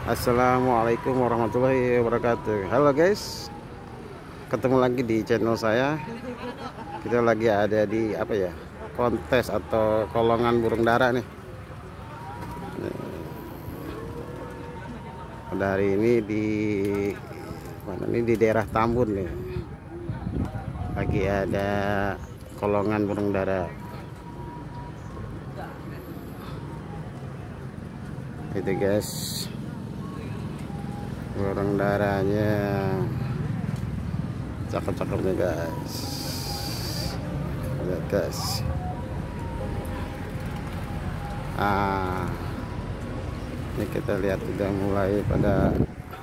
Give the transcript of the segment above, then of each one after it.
Assalamualaikum warahmatullahi wabarakatuh. Halo guys, ketemu lagi di channel saya. Kita lagi ada di apa ya, kontes atau kolongan burung dara nih. Pada hari ini di mana nih, di daerah Tambun nih. Lagi ada kolongan burung dara. Itu guys, burung darahnya cakep-cakep nih guys. Lihat guys. Ini kita lihat udah mulai pada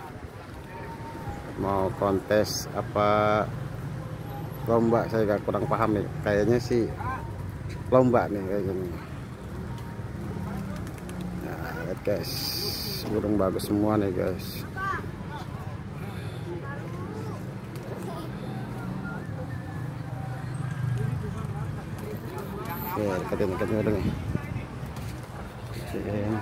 mau kontes apa lomba, saya gak kurang paham nih. Kayaknya sih lomba nih kayak gini. Nah, lihat guys, burung bagus semua nih guys. Oke, deketin burung nih. Oke.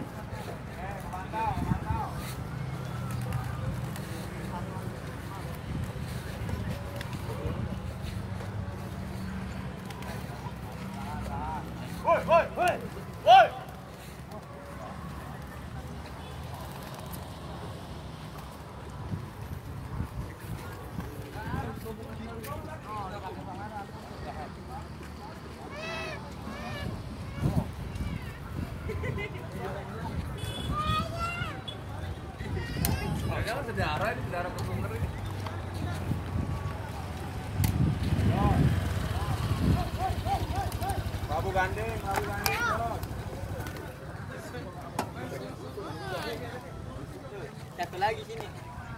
Sejarah pesungker ini. Babu gandeng. Satu lagi sini.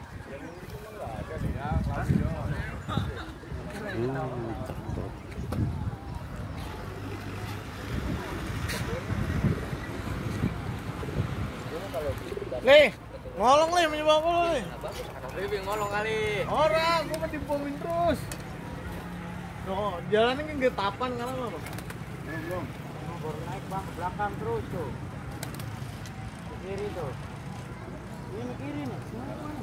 Nih, ngolong nih menyewa aku nih. Lebih ngolong kali. Orang, gua mah dibohongin terus. No, jalannya kan getapan kan apa? Belum. Baru naik bang, ke belakang terus tuh. Ke kiri tuh. Ini kiri nih. Mana?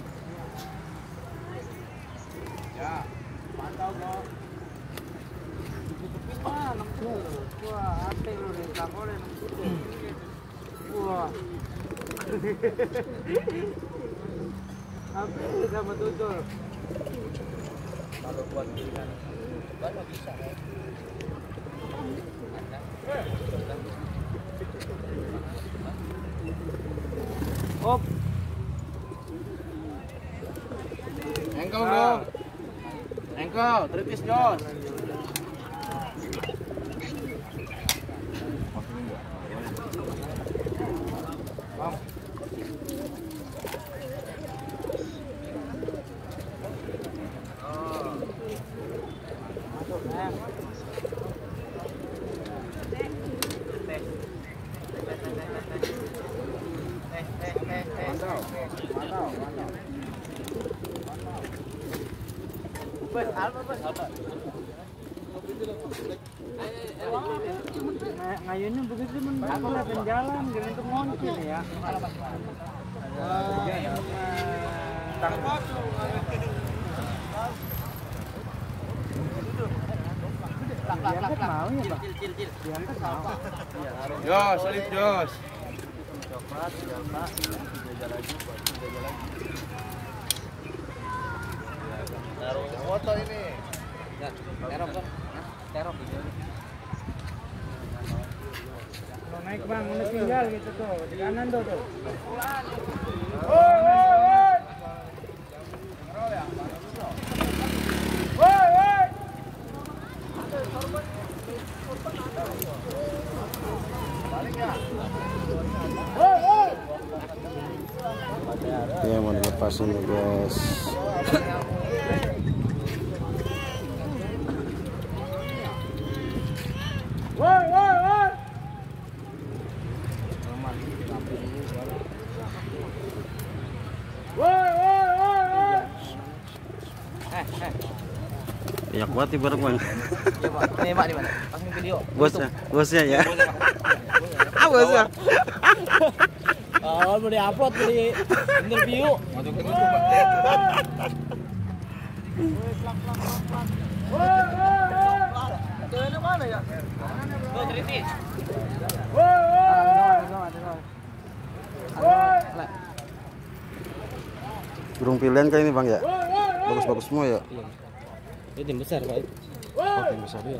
Ya, pantau bos. Ditutupin mah, wah, hati lu nih, tak boleh tutup. Wah. Apa sama tutul? Kalau buat ikan baru bisa. Op. Engkau dong. Engkau, tritis Jos. Ngayunnya begitu aku liatin jalan gini tuh ngoncil ya. Diangkat mau ya bang? Diangkat mau. Jos, salib Jos. Coklat, jasa, jajan lagi, jajan lagi. Taruh foto ini. Terop kan? Terop gitu. Kalau naik bang, udah tinggal gitu tuh, di kanan tuh. Ya, mau dilepasin nih guys. Banyak banget nih bareng bang. Nih Pak, di mana? Pasang video. Bosnya ya. Ah bosnya. Oh, mau di-upload di interview. Masukin dulu, Pak. Itu mana ya? Tuh, Tritis. Burung pilihan kayak ini bang ya, bagus-bagus semua ya. Ini tim besar Pak. Oh, tim besar ya.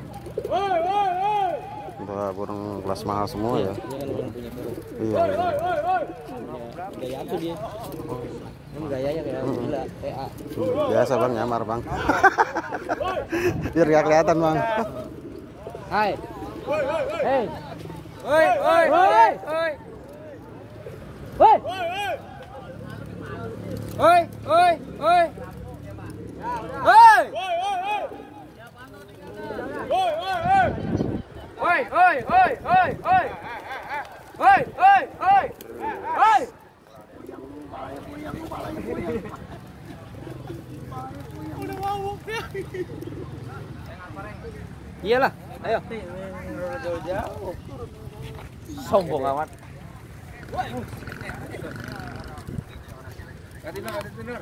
Udah burung kelas mahal semua ya. Dia kan orang punya burung. Iya. Gaya aku dia. Ini gayanya kayak gila, PA. Biasa bang, nyamar bang. Biar gak kelihatan bang. Hai. Hey. Oi, oi, oi, oi. Woi. Oi, oi, oi. Oi. Oi, oi, oi, oi, oi. Oi, oi, oi. Oi. Udah mabuk ya. Iyalah, ayo. Jauh-jauh. Sombong amat. Ganti nur.